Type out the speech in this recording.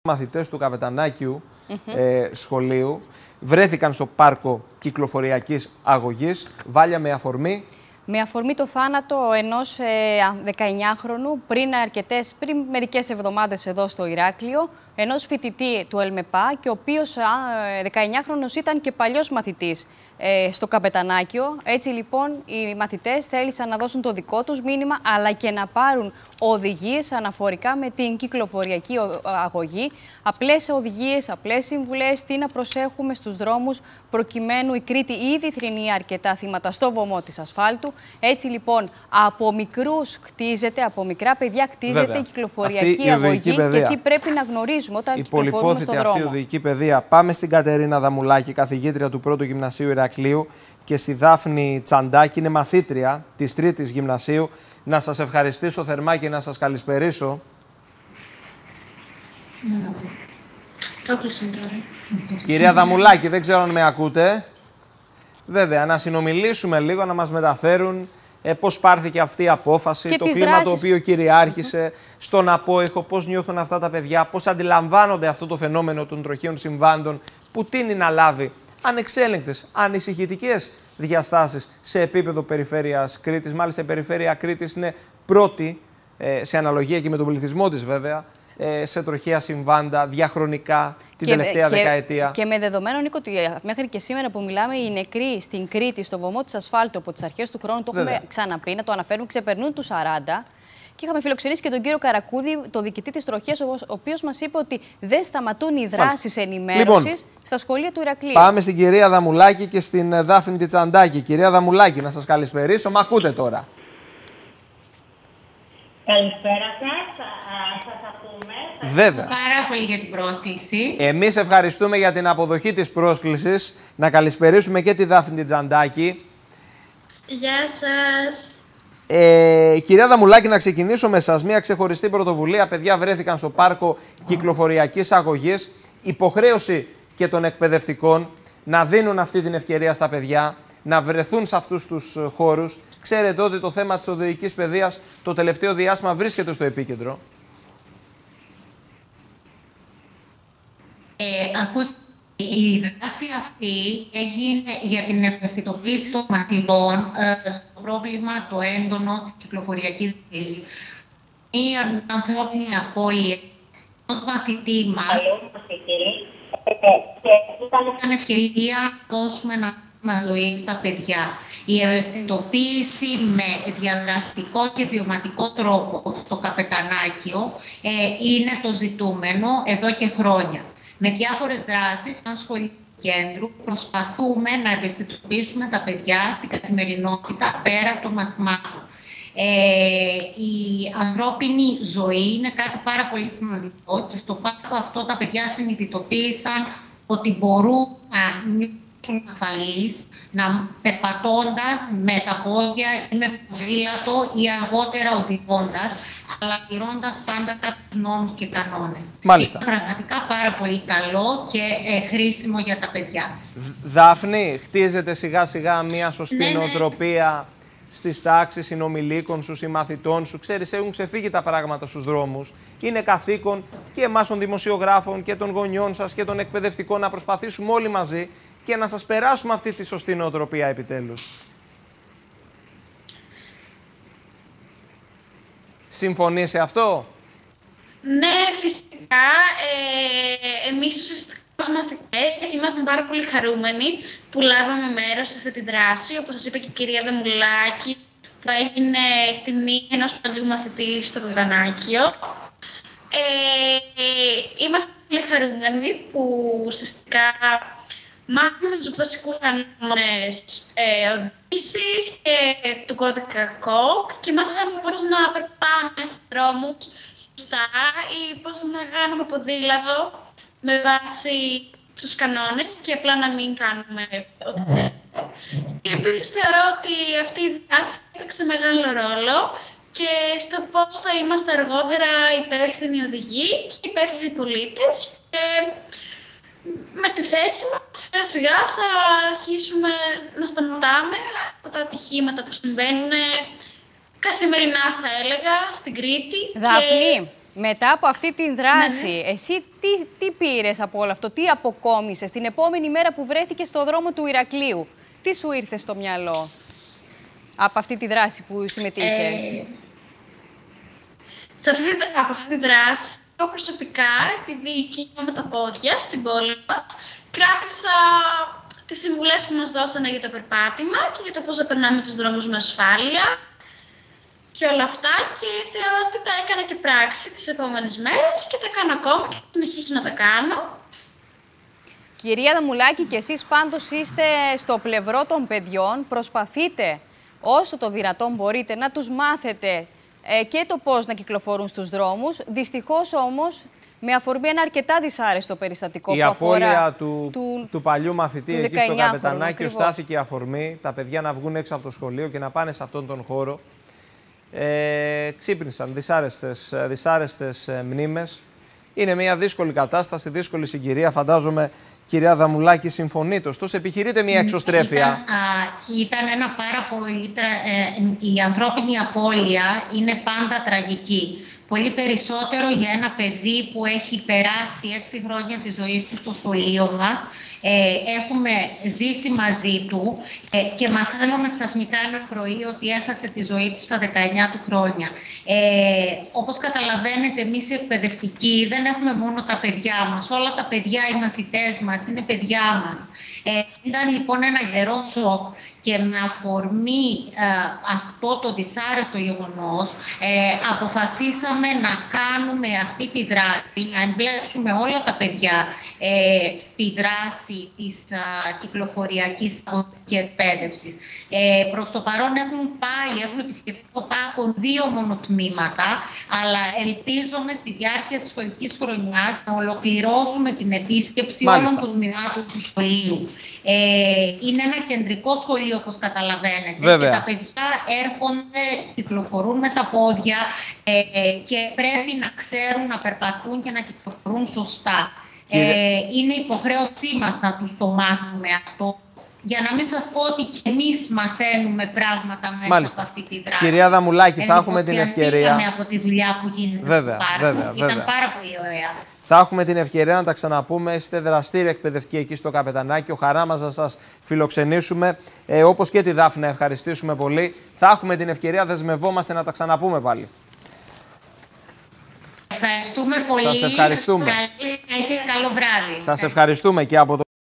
Μαθητές του Καπετανάκιου σχολείου βρέθηκαν στο πάρκο κυκλοφοριακής αγωγής, Βάλια, με αφορμή... Με αφορμή το θάνατο ενός 19χρονου πριν μερικές εβδομάδες εδώ στο Ηράκλειο, ενός φοιτητή του ΕΛΜΕΠΑ και ο οποίος 19χρονος ήταν και παλιός μαθητής στο Καπετανάκιο. Έτσι λοιπόν οι μαθητές θέλησαν να δώσουν το δικό τους μήνυμα, αλλά και να πάρουν οδηγίες αναφορικά με την κυκλοφοριακή αγωγή. Απλές οδηγίες, απλές συμβουλές, τι να προσέχουμε στους δρόμους, προκειμένου η Κρήτη ήδη θρηνεί αρκετά θύματα στο βωμό της ασφάλτου. Έτσι λοιπόν από μικρούς χτίζεται, από μικρά παιδιά χτίζεται η κυκλοφοριακή αγωγή και τι πρέπει να γνωρίζουμε όταν κυκλοφορούμε στον δρόμο. Αυτή η οδηγική παιδεία. Πάμε στην Κατερίνα Δαμουλάκη, καθηγήτρια του Πρώτου Γυμνασίου Ηρακλείου, και στη Δάφνη Τσαντάκη, είναι μαθήτρια της Τρίτης Γυμνασίου. Να σας ευχαριστήσω θερμά και να σας καλησπερίσω. Κυρία Δαμουλάκη, δεν ξέρω αν με ακούτε. Βέβαια, να συνομιλήσουμε λίγο, να μας μεταφέρουν πώς πάρθηκε αυτή η απόφαση, το κλίμα το οποίο κυριάρχησε στον απόϊχο, πώς νιώθουν αυτά τα παιδιά, πώς αντιλαμβάνονται αυτό το φαινόμενο των τροχαίων συμβάντων που τείνει να λάβει ανεξέλεγκτες, ανησυχητικές διαστάσεις σε επίπεδο περιφέρειας Κρήτης. Μάλιστα η περιφέρεια Κρήτης είναι πρώτη, σε αναλογία και με τον πληθυσμό της βέβαια, σε τροχαία συμβάντα διαχρονικά την τελευταία δεκαετία. Και με δεδομένο, Νίκο, ότι μέχρι και σήμερα που μιλάμε, οι νεκροί στην Κρήτη, στο βωμό της ασφάλτου από τις αρχές του χρόνου, το έχουμε ξαναπεί, να το αναφέρουμε, ξεπερνούν τους 40. Και είχαμε φιλοξενήσει και τον κύριο Καρακούδη, το διοικητή της τροχέας, ο οποίος μας είπε ότι δεν σταματούν οι δράσεις ενημέρωσης στα σχολεία του Ηρακλείου. Πάμε στην κυρία Δαμουλάκη και στην Δάφνη Τσαντάκη. Κυρία Δαμουλάκη, να σας καλησπερίσω. Μ' ακούτε τώρα? Καλησπέρα σας. Σας ακούμε. Βέβαια. Πάρα πολύ για την πρόσκληση. Εμείς ευχαριστούμε για την αποδοχή της πρόσκλησης. Να καλησπερίσουμε και τη Δάφνη Τσαντάκη. Γεια σας. Κυρία Δαμουλάκη, να ξεκινήσω με εσάς. Μια ξεχωριστή πρωτοβουλία. Παιδιά βρέθηκαν στο πάρκο κυκλοφοριακής αγωγής. Υποχρέωση και των εκπαιδευτικών να δίνουν αυτή την ευκαιρία στα παιδιά, να βρεθούν σε αυτούς τους χώρους. Ξέρετε ότι το θέμα της οδηγικής παιδείας το τελευταίο διάστημα βρίσκεται στο επίκεντρο. Η δράση αυτή έγινε για την ευαισθητοποίηση των μαθητών στο πρόβλημα το έντονο της κυκλοφοριακής οδηγής. Μία ανθρώπινη απώλεια ενός μαθητή μας ήταν ευκαιρία να δώσουμε ένα ζωή στα παιδιά. Η ευαισθητοποίηση με διαδραστικό και βιωματικό τρόπο στο Καπετανάκιο είναι το ζητούμενο εδώ και χρόνια. Με διάφορες δράσεις, σαν σχολείο κέντρου, προσπαθούμε να ευαισθητοποιήσουμε τα παιδιά στην καθημερινότητα πέρα των μαθημάτων. Η ανθρώπινη ζωή είναι κάτι πάρα πολύ σημαντικό και στο πάρκο αυτό τα παιδιά συνειδητοποίησαν ότι μπορούν να νιώθουν ασφαλείς, να περπατώντας με τα πόδια ή με ποδήλατο ή αργότερα οδηγώντας, αλλά τηρώντας πάντα κάποιους νόμους και κανόνες. Μάλιστα. Είναι πραγματικά πάρα πολύ καλό και χρήσιμο για τα παιδιά. Δάφνη, χτίζεται σιγά σιγά μια σωστή νοοτροπία στις τάξεις συνομιλίκων σου, συμμαθητών σου. Ξέρεις, έχουν ξεφύγει τα πράγματα στους δρόμους. Είναι καθήκον και εμάς των δημοσιογράφων και των γονιών σας και των εκπαιδευτικών να προσπαθήσουμε όλοι μαζί και να σας περάσουμε αυτή τη σωστή νοοτροπία επιτέλους. Συμφωνείς σε αυτό? Ναι, φυσικά. Εμείς ουσιαστικά ως μαθητές ήμασταν πάρα πολύ χαρούμενοι που λάβαμε μέρος σε αυτή τη δράση. Όπως σας είπε και η κυρία Δαμουλάκη, που έγινε στη μνήμη ενός παλιού μαθητή στο Καπετανάκιο. Είμαστε πολύ χαρούμενοι που ουσιαστικά μάθαμε τους βασικούς κανόνες οδήγησης και του κώδικα ΚΟΚ και μάθαμε πώς να περπάμε στους δρόμους σωστά ή πώς να κάνουμε ποδήλατο με βάση τους κανόνες και απλά να μην κάνουμε ό,τι θέλουμε. Και επίσης θεωρώ ότι αυτή η δράση έπαιξε μεγάλο ρόλο και στο πώς θα είμαστε αργότερα υπεύθυνοι οδηγοί και υπεύθυνοι πολίτες. Και με τη θέση μας σιγά σιγά θα αρχίσουμε να σταματάμε αυτά τα ατυχήματα που συμβαίνουν καθημερινά, θα έλεγα, στην Κρήτη. Δάφνη, Μετά από αυτή τη δράση, εσύ τι πήρες από όλο αυτό, τι αποκόμισες την επόμενη μέρα που βρέθηκες στο δρόμο του Ηρακλείου? Τι σου ήρθε στο μυαλό από αυτή τη δράση που συμμετείχες? Από αυτή τη δράση, εγώ προσωπικά, επειδή κινούμαι με τα πόδια στην πόλη μας, κράτησα τις συμβουλές που μας δώσανε για το περπάτημα και για το πώς θα περνάμε τους δρόμους με ασφάλεια και όλα αυτά, και θεωρώ ότι τα έκανα και πράξη τις επόμενες μέρες και τα κάνω ακόμα και συνεχίζω να τα κάνω. Κυρία Δαμουλάκη, και εσείς πάντως είστε στο πλευρό των παιδιών, προσπαθείτε όσο το δυνατόν μπορείτε να τους μάθετε και το πώς να κυκλοφορούν στους δρόμους. Δυστυχώς όμως, με αφορμή ένα αρκετά δυσάρεστο περιστατικό η που αφορά απώλεια του παλιού μαθητή εκεί στο Καπετανάκιο στάθηκε η αφορμή τα παιδιά να βγουν έξω από το σχολείο και να πάνε σε αυτόν τον χώρο. Ξύπνησαν δυσάρεστες μνήμες. Είναι μια δύσκολη κατάσταση, δύσκολη συγκυρία. Φαντάζομαι, κυρία Δαμουλάκη, συμφωνείτε. Ωστόσο, επιχειρείται μια εξωστρέφεια. Ήταν ένα πάρα πολύ... η ανθρώπινη απώλεια είναι πάντα τραγική. Πολύ περισσότερο για ένα παιδί που έχει περάσει 6 χρόνια της ζωής του στο σχολείο μας. Έχουμε ζήσει μαζί του και μαθαίνουμε ξαφνικά ένα πρωί ότι έχασε τη ζωή του στα 19 του χρόνια. Όπως καταλαβαίνετε, εμείς οι εκπαιδευτικοί δεν έχουμε μόνο τα παιδιά μας. Όλα τα παιδιά, οι μαθητές μας, είναι παιδιά μας. Ήταν λοιπόν ένα γερό σοκ και με αφορμή αυτό το δυσάρεστο γεγονός αποφασίσαμε να κάνουμε αυτή τη δράση, να εμπλέξουμε όλα τα παιδιά στη δράση της κυκλοφοριακής και εκπαίδευσης. Προς το παρόν έχουν επισκεφθεί από 2 μόνο τμήματα, αλλά ελπίζουμε στη διάρκεια της σχολικής χρονιάς να ολοκληρώσουμε την επίσκεψη όλων των τμήματων του σχολείου. Είναι ένα κεντρικό σχολείο, όπως καταλαβαίνετε. Βέβαια. Και τα παιδιά έρχονται, κυκλοφορούν με τα πόδια και πρέπει να ξέρουν να περπατούν και να κυκλοφορούν σωστά. Είναι υποχρέωσή μας να τους το μάθουμε αυτό, για να μην σας πω ότι και εμείς μαθαίνουμε πράγματα μέσα από αυτή τη δράση. Κυρία Δαμουλάκη, θα έχουμε την ευκαιρία. Από τη δουλειά που γίνεται βέβαια, στο πάρκο. Ήταν πάρα πολύ ωραία. Θα έχουμε την ευκαιρία να τα ξαναπούμε. Είστε δραστήρια εκπαιδευτικοί εκεί στο Καπετανάκιο. Χαρά μας να σας φιλοξενήσουμε. Όπως και τη Δάφνη, να ευχαριστήσουμε πολύ. Θα έχουμε την ευκαιρία, δεσμευόμαστε να τα ξαναπούμε πάλι. Ευχαριστούμε πολύ. Σας ευχαριστούμε. Καλό βράδυ. Σας ευχαριστούμε και από το